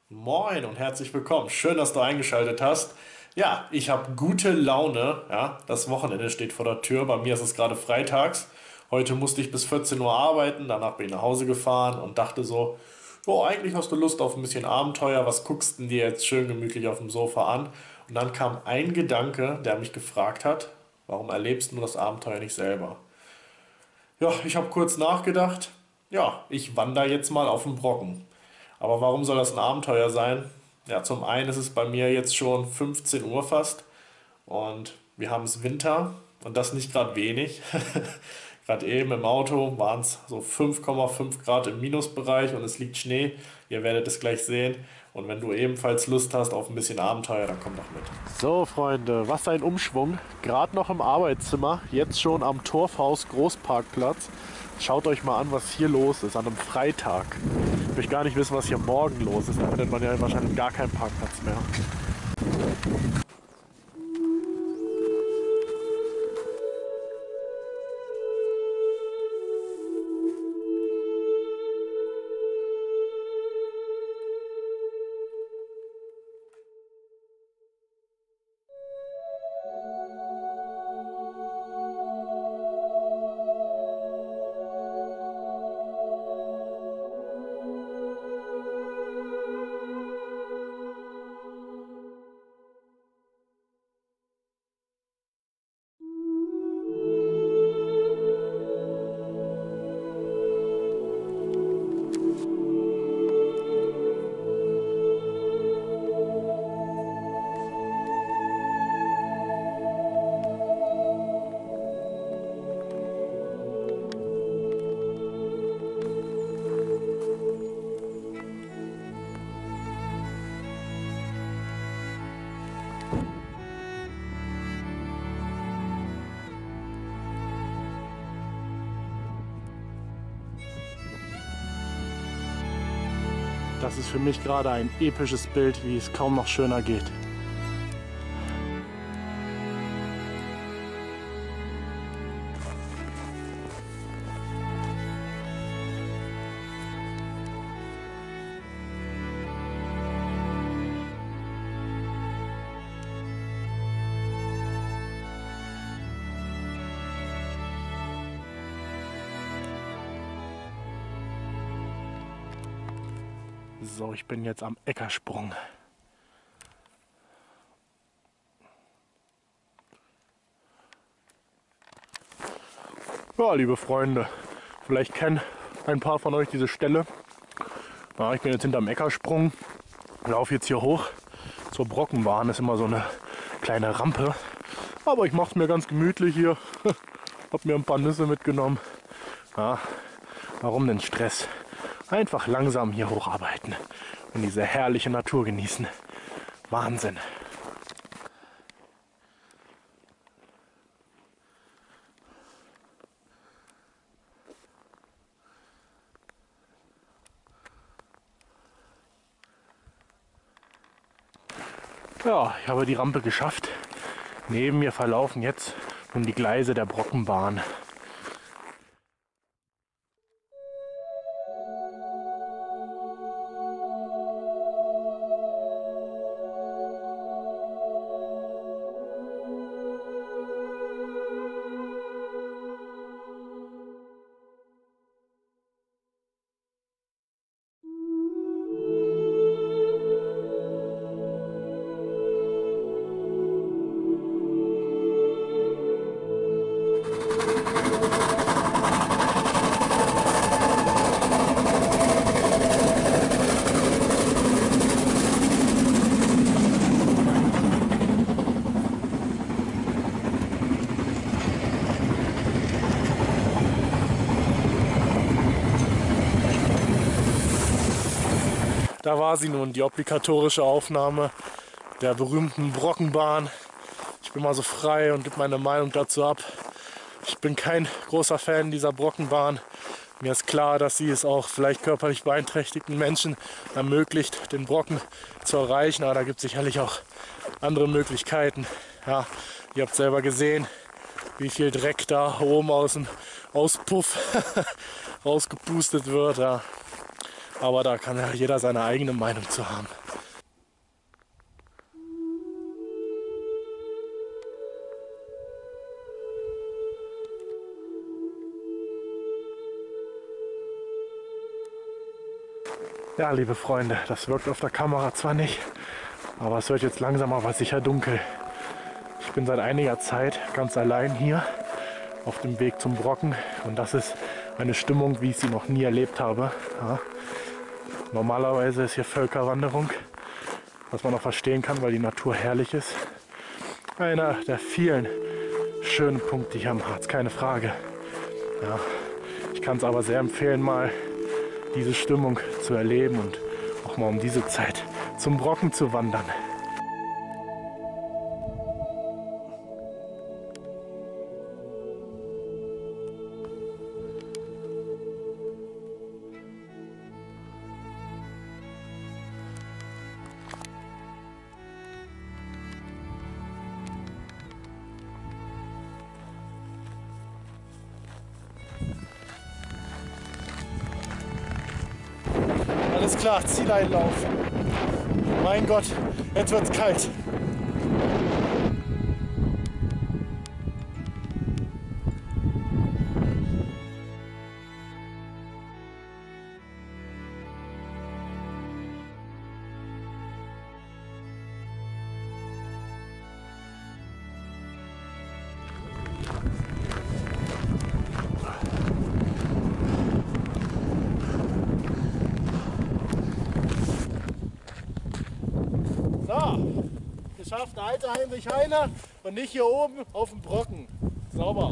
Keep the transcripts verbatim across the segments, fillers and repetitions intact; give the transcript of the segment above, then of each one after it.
Moin und herzlich willkommen. Schön, dass du eingeschaltet hast. Ja, ich habe gute Laune. Ja, das Wochenende steht vor der Tür. Bei mir ist es gerade freitags. Heute musste ich bis vierzehn Uhr arbeiten. Danach bin ich nach Hause gefahren und dachte so, oh, eigentlich hast du Lust auf ein bisschen Abenteuer. Was guckst du denn dir jetzt schön gemütlich auf dem Sofa an? Und dann kam ein Gedanke, der mich gefragt hat, warum erlebst du das Abenteuer nicht selber? Ja, ich habe kurz nachgedacht. Ja, ich wandere jetzt mal auf den Brocken. Aber warum soll das ein Abenteuer sein? Ja, zum einen ist es bei mir jetzt schon fünfzehn Uhr fast und wir haben es Winter und das nicht gerade wenig. Gerade eben im Auto waren es so fünf Komma fünf Grad im Minusbereich und es liegt Schnee. Ihr werdet es gleich sehen. Und wenn du ebenfalls Lust hast auf ein bisschen Abenteuer, dann komm doch mit. So, Freunde, was ein Umschwung. Gerade noch im Arbeitszimmer, jetzt schon am Torfhaus Großparkplatz. Schaut euch mal an, was hier los ist an einem Freitag. Ich möchte gar nicht wissen, was hier morgen los ist. Da findet man ja wahrscheinlich gar keinen Parkplatz mehr. Das ist für mich gerade ein episches Bild, wie es kaum noch schöner geht. So, ich bin jetzt am Eckersprung. Ja, liebe Freunde, vielleicht kennen ein paar von euch diese Stelle. Ja, ich bin jetzt hinterm Eckersprung, laufe jetzt hier hoch zur Brockenbahn. Das ist immer so eine kleine Rampe. Aber ich mache es mir ganz gemütlich hier. Hab mir ein paar Nüsse mitgenommen. Ja, warum denn Stress? Einfach langsam hier hocharbeiten und diese herrliche Natur genießen. Wahnsinn. Ja, ich habe die Rampe geschafft. Neben mir verlaufen jetzt nun die Gleise der Brockenbahn. Da war sie nun, die obligatorische Aufnahme der berühmten Brockenbahn. Ich bin mal so frei und gebe meine Meinung dazu ab. Ich bin kein großer Fan dieser Brockenbahn. Mir ist klar, dass sie es auch vielleicht körperlich beeinträchtigten Menschen ermöglicht, den Brocken zu erreichen. Aber da gibt es sicherlich auch andere Möglichkeiten. Ja, ihr habt selber gesehen, wie viel Dreck da oben aus dem Auspuff rausgepustet wird. Ja. Aber da kann ja jeder seine eigene Meinung zu haben. Ja, liebe Freunde, das wirkt auf der Kamera zwar nicht, aber es wird jetzt langsam aber sicher dunkel. Ich bin seit einiger Zeit ganz allein hier auf dem Weg zum Brocken und das ist eine Stimmung, wie ich sie noch nie erlebt habe. Ja. Normalerweise ist hier Völkerwanderung, was man auch verstehen kann, weil die Natur herrlich ist. Einer der vielen schönen Punkte hier am Harz, keine Frage. Ja. Ich kann es aber sehr empfehlen, mal diese Stimmung zu erleben und auch mal um diese Zeit zum Brocken zu wandern. Alles klar, Zieleinlauf. Mein Gott, jetzt wird's kalt. So, geschafft, der alte Heinrich Heine und nicht hier oben auf dem Brocken. Sauber.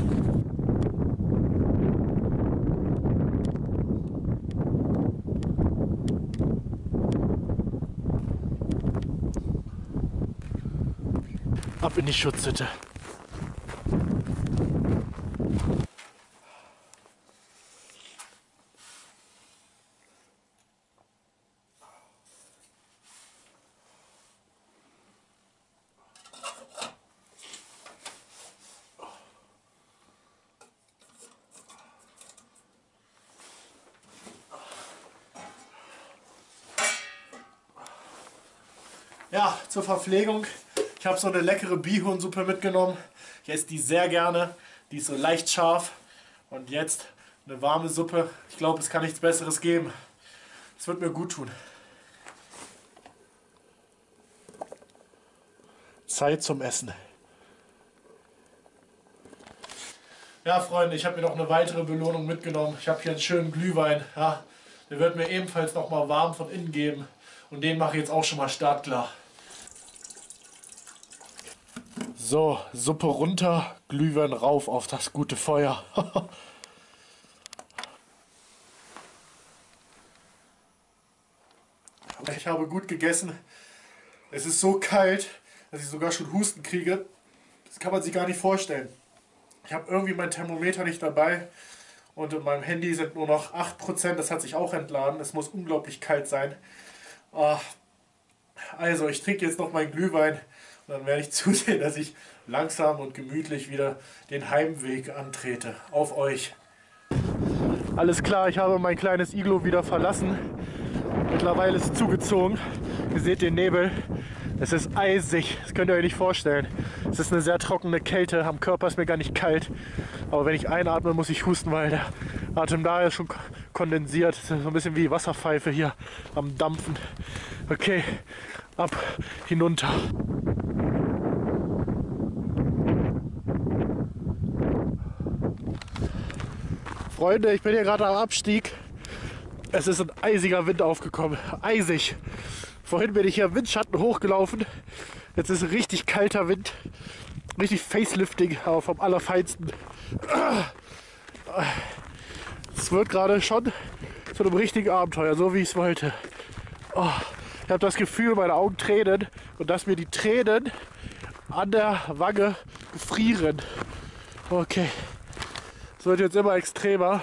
Ab in die Schutzhütte. Ja, zur Verpflegung. Ich habe so eine leckere Bihunsuppe mitgenommen. Ich esse die sehr gerne. Die ist so leicht scharf. Und jetzt eine warme Suppe. Ich glaube, es kann nichts Besseres geben. Es wird mir gut tun. Zeit zum Essen. Ja, Freunde, ich habe mir noch eine weitere Belohnung mitgenommen. Ich habe hier einen schönen Glühwein. Ja, der wird mir ebenfalls noch mal warm von innen geben. Und den mache ich jetzt auch schon mal startklar. So, Suppe runter, Glühwein rauf auf das gute Feuer. Ich habe gut gegessen. Es ist so kalt, dass ich sogar schon Husten kriege. Das kann man sich gar nicht vorstellen. Ich habe irgendwie mein Thermometer nicht dabei. Und in meinem Handy sind nur noch acht Prozent. Das hat sich auch entladen. Es muss unglaublich kalt sein. Also, ich trinke jetzt noch meinen Glühwein. Und dann werde ich zusehen, dass ich langsam und gemütlich wieder den Heimweg antrete. Auf euch. Alles klar, ich habe mein kleines Iglo wieder verlassen. Mittlerweile ist es zugezogen. Ihr seht den Nebel. Es ist eisig, das könnt ihr euch nicht vorstellen. Es ist eine sehr trockene Kälte, am Körper ist mir gar nicht kalt. Aber wenn ich einatme, muss ich husten, weil der Atem da ist schon kondensiert. Es ist so ein bisschen wie Wasserpfeife hier am Dampfen. Okay, ab, hinunter. Freunde, ich bin hier gerade am Abstieg. Es ist ein eisiger Wind aufgekommen. Eisig. Vorhin bin ich hier im Windschatten hochgelaufen. Jetzt ist richtig kalter Wind. Richtig Facelifting, aber vom Allerfeinsten. Es wird gerade schon zu einem richtigen Abenteuer, so wie ich es wollte. Oh, ich habe das Gefühl, meine Augen tränen und dass mir die Tränen an der Wange frieren. Okay. Es wird jetzt immer extremer.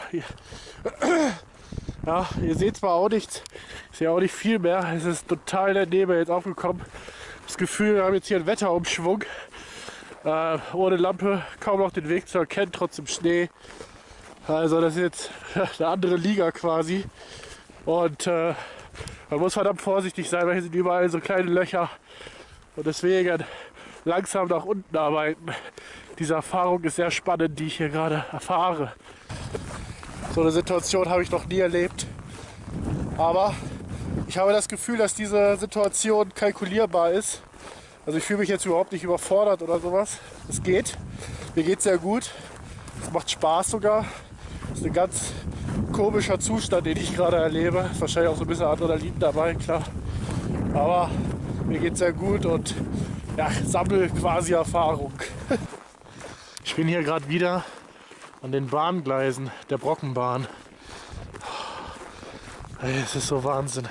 Ja, ihr seht zwar auch nichts, ich sehe auch nicht viel mehr. Es ist total der Nebel jetzt aufgekommen. Das Gefühl, wir haben jetzt hier einen Wetterumschwung. Äh, ohne Lampe kaum noch den Weg zu erkennen, trotzdem Schnee. Also das ist jetzt eine andere Liga quasi. Und äh, man muss verdammt vorsichtig sein, weil hier sind überall so kleine Löcher. Und deswegen langsam nach unten arbeiten. Diese Erfahrung ist sehr spannend, die ich hier gerade erfahre. So eine Situation habe ich noch nie erlebt. Aber ich habe das Gefühl, dass diese Situation kalkulierbar ist. Also ich fühle mich jetzt überhaupt nicht überfordert oder sowas. Es geht. Mir geht es sehr gut. Es macht Spaß sogar. Das ist ein ganz komischer Zustand, den ich gerade erlebe. Ist wahrscheinlich auch so ein bisschen Adrenalin dabei, klar. Aber mir geht es sehr gut und ja, sammle quasi Erfahrung. Ich bin hier gerade wieder an den Bahngleisen der Brockenbahn. Es ist so Wahnsinn.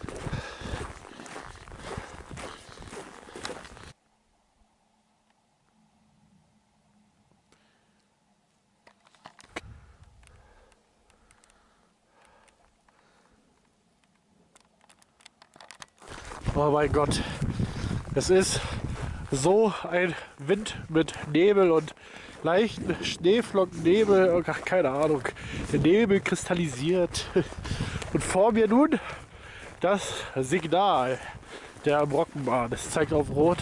Oh mein Gott, es ist so ein Wind mit Nebel und leichten Schneeflocken, Nebel, ach, keine Ahnung, der Nebel kristallisiert. Und vor mir nun das Signal der Brockenbahn. Es zeigt auf Rot.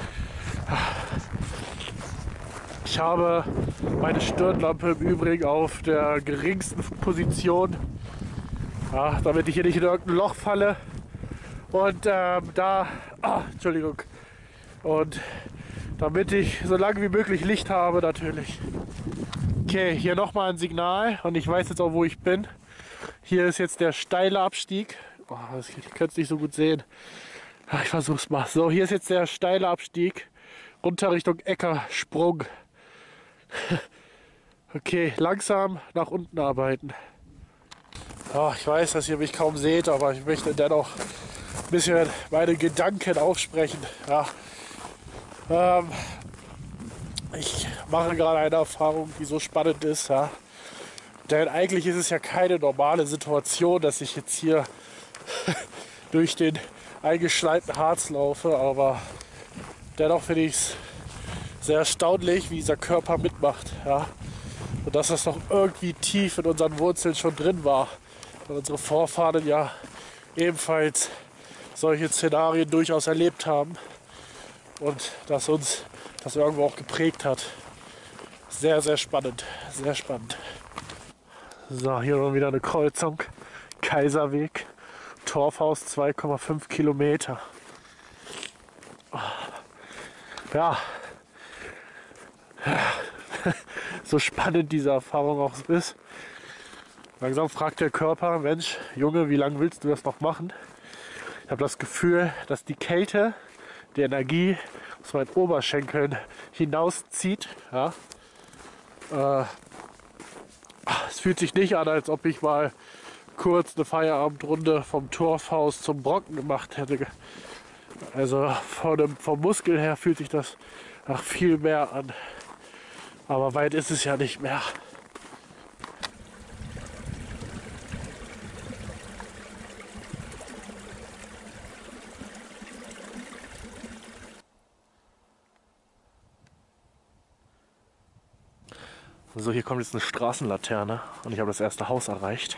Ich habe meine Stirnlampe im Übrigen auf der geringsten Position, ja, damit ich hier nicht in irgendein Loch falle. Und ähm, da, oh, Entschuldigung, und damit ich so lange wie möglich Licht habe natürlich. Okay, hier nochmal ein Signal und ich weiß jetzt auch, wo ich bin. Hier ist jetzt der steile Abstieg. Oh, ich kann es nicht so gut sehen. Ich versuch's mal. So, hier ist jetzt der steile Abstieg runter Richtung Eckersprung. Okay, langsam nach unten arbeiten. Oh, ich weiß, dass ihr mich kaum seht, aber ich möchte dennoch ein bisschen meine Gedanken aufsprechen. Ja. Ähm, ich mache gerade eine Erfahrung, die so spannend ist. Ja. Denn eigentlich ist es ja keine normale Situation, dass ich jetzt hier durch den eingeschneiten Harz laufe, aber dennoch finde ich es sehr erstaunlich, wie dieser Körper mitmacht. Ja. Und dass das noch irgendwie tief in unseren Wurzeln schon drin war. Weil unsere Vorfahren ja ebenfalls solche Szenarien durchaus erlebt haben. Und dass uns das irgendwo auch geprägt hat. Sehr, sehr spannend. Sehr spannend. So, hier noch wieder eine Kreuzung. Kaiserweg. Torfhaus zwei Komma fünf Kilometer. Ja. So spannend diese Erfahrung auch ist. Langsam fragt der Körper, Mensch, Junge, wie lange willst du das noch machen? Ich habe das Gefühl, dass die Kälte, die Energie aus meinen Oberschenkeln hinauszieht. Ja. Äh, es fühlt sich nicht an, als ob ich mal kurz eine Feierabendrunde vom Torfhaus zum Brocken gemacht hätte. Also von dem, vom Muskel her fühlt sich das nach viel mehr an. Aber weit ist es ja nicht mehr. So, hier kommt jetzt eine Straßenlaterne und ich habe das erste Haus erreicht.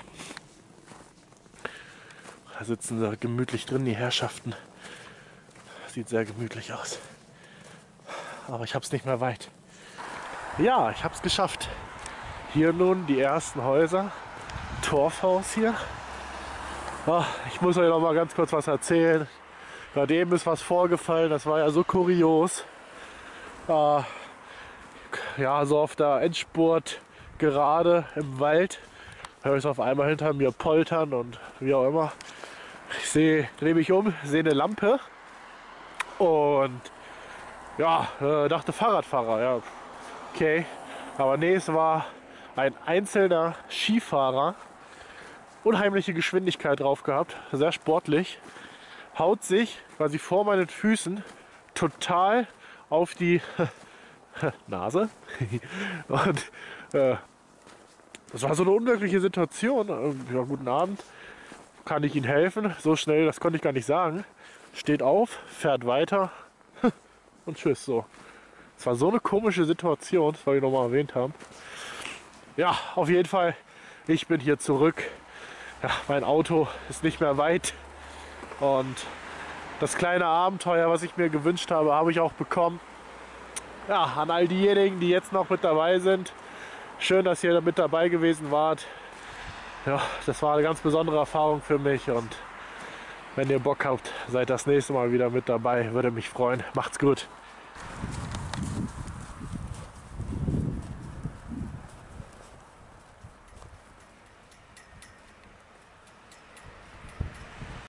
Da sitzen sie gemütlich drin, die Herrschaften. Sieht sehr gemütlich aus. Aber ich habe es nicht mehr weit. Ja, ich habe es geschafft. Hier nun die ersten Häuser. Torfhaus hier. Oh, ich muss euch noch mal ganz kurz was erzählen. Gerade eben ist was vorgefallen, das war ja so kurios. Äh, ja, so auf der Endspurt gerade im Wald höre ich es auf einmal hinter mir poltern und wie auch immer. Ich sehe, drehe mich um, sehe eine Lampe und ja, äh, dachte Fahrradfahrer, ja, okay. Aber nee, es war ein einzelner Skifahrer, unheimliche Geschwindigkeit drauf gehabt, sehr sportlich, haut sich quasi vor meinen Füßen total auf die Nase und äh, das war so eine unmögliche Situation. Ja, guten Abend, kann ich Ihnen helfen? So schnell, das konnte ich gar nicht sagen. Steht auf, fährt weiter und tschüss. So. Es war so eine komische Situation, das wollte ich nochmal erwähnt haben. Ja, auf jeden Fall, ich bin hier zurück. ja, mein Auto ist nicht mehr weit und das kleine Abenteuer, was ich mir gewünscht habe, habe ich auch bekommen. Ja, an all diejenigen, die jetzt noch mit dabei sind, schön, dass ihr mit dabei gewesen wart. Ja, das war eine ganz besondere Erfahrung für mich und wenn ihr Bock habt, seid das nächste Mal wieder mit dabei. Würde mich freuen. Macht's gut.